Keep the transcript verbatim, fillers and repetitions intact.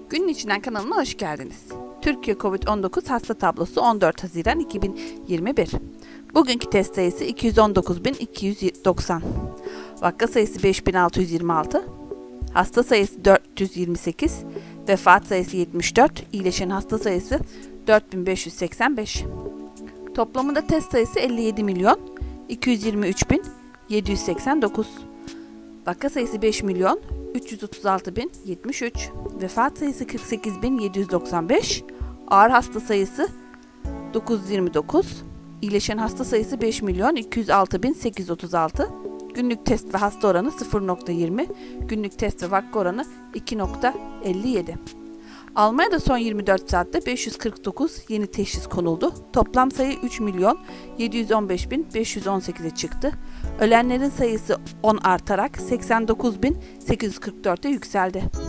Günün içinden kanalına hoş geldiniz. Türkiye Covid on dokuz hasta tablosu on dört Haziran iki bin yirmi bir. Bugünkü test sayısı iki yüz on dokuz bin iki yüz doksan. Vaka sayısı beş bin altı yüz yirmi altı. Hasta sayısı dört yüz yirmi sekiz. Vefat sayısı yetmiş dört. İyileşen hasta sayısı dört bin beş yüz seksen beş. Toplamında test sayısı elli yedi milyon iki yüz yirmi üç bin yedi yüz seksen dokuz. Vaka sayısı beş milyon üç yüz otuz altı bin yetmiş üç. Vefat sayısı kırk sekiz bin yedi yüz doksan beş. Ağır hasta sayısı dokuz yüz yirmi dokuz. İyileşen hasta sayısı beş milyon iki yüz altı bin sekiz yüz otuz altı. Günlük test ve hasta oranı sıfır nokta yirmi. Günlük test ve vaka oranı iki nokta elli yedi. Almanya'da son yirmi dört saatte beş yüz kırk dokuz yeni teşhis konuldu. Toplam sayı üç milyon yedi yüz on beş bin beş yüz on sekize çıktı. Ölenlerin sayısı on artarak seksen dokuz bin sekiz yüz kırk dört'e yükseldi.